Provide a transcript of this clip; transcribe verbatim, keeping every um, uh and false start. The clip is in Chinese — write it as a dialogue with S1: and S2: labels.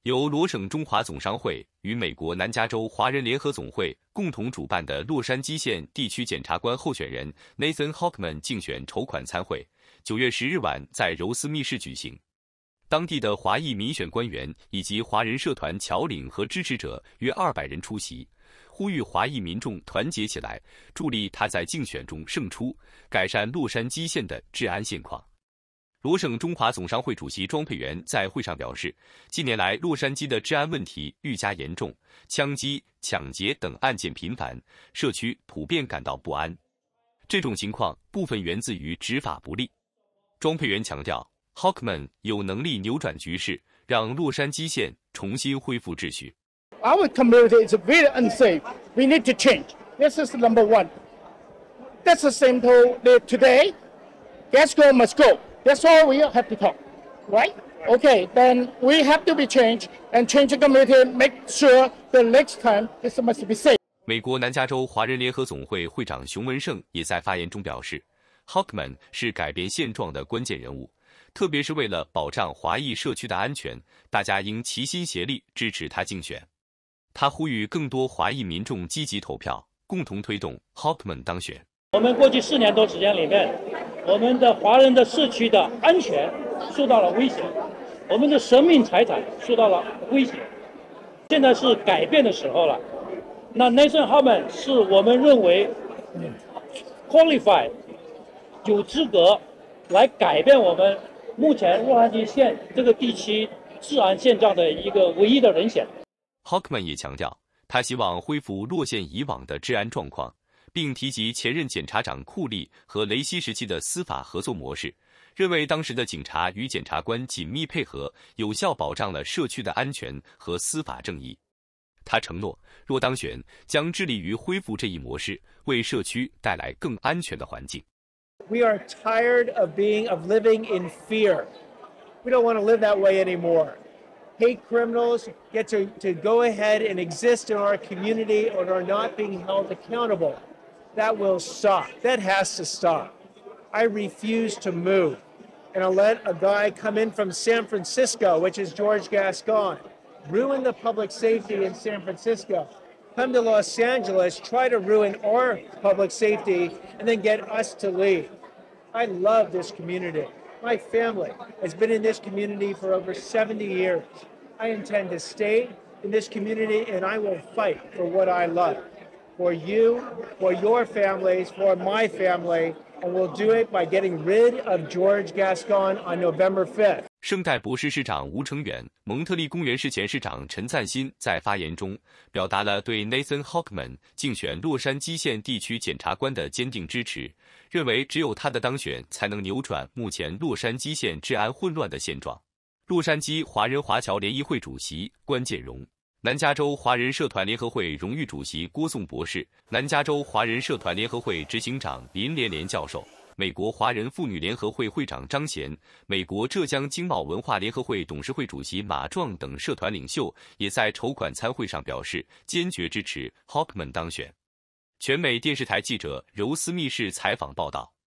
S1: 由罗省中华总商会与美国南加州华人联合总会共同主办的洛杉矶县地区检察官候选人 Nathan Hochman 竞选筹款参会，九月十日晚在柔斯密市举行。当地的华裔民选官员以及华人社团侨领和支持者约二百人出席，呼吁华裔民众团结起来，助力他在竞选中胜出，改善洛杉矶县的治安现况。罗省中华总商会主席庄佩元在会上表示，近年来洛杉矶的治安问题愈加严重，枪击、抢劫等案件频繁，社区普遍感到不安。这种情况部分源自于执法不力。庄佩元强调 ，Hochman 有能力扭转局势，让洛杉矶县重新恢复秩序。
S2: Our community is very unsafe. We need to change. This is number one. That's the same today. Gascon must go.That's all we have to talk, right? Okay, then we have to be changed and change the community, make sure the next time this must be safe.
S1: 美国南加州华人联合总会会长熊文胜也在发言中表示 ，Hochman 是改变现状的关键人物，特别是为了保障华裔社区的安全，大家应齐心协力支持他竞选。他呼吁更多华裔民众积极投票，共同推动 Hochman 当选。
S3: 我们过去四年多时间里面，我们的华人的社区的安全受到了威胁，我们的生命财产受到了威胁。现在是改变的时候了。那 Nathan Hochman 是我们认为 qualified 有资格来改变我们目前洛杉矶县这个地区治安现状的一个唯一的人选。
S1: Hochman 也强调，他希望恢复洛县以往的治安状况，并提及前任检察长库利和雷西时期的司法合作模式，认为当时的警察与检察官紧密配合，有效保障了社区的安全和司法正义。他承诺，若当选，将致力于恢复这一模式，为社区带来更安全的环境。
S4: We are tired of being of living in fear. We don't want to live that way anymore. Hate criminals get to, to go ahead and exist in our community and are not being held accountable. That will stop. That has to stop. I refuse to move. And I'll let a guy come in from San Francisco, which is George Gascon, ruin the public safety in San Francisco, come to Los Angeles, try to ruin our public safety, and then get us to leave. I love this community. My family has been in this community for over seventy years. I intend to stay in this community, and I will fight for what I love.For you, for your families, for my family, and we'll do it by getting rid of George Gascon on November fifth.
S1: 圣代博士市长吴成远、蒙特利公园市前市长陈赞新在发言中表达了对 Nathan Hochman 竞选洛杉矶县地区检察官的坚定支持，认为只有他的当选才能扭转目前洛杉矶县治安混乱的现状。洛杉矶华人华侨联谊会主席关建荣。南加州华人社团联合会荣誉主席郭颂博士，南加州华人社团联合会执行长林连连教授，美国华人妇女联合会会长张贤，美国浙江经贸文化联合会董事会主席马壮等社团领袖也在筹款参会上表示坚决支持 Hochman 当选。全美电视台记者柔斯密市采访报道。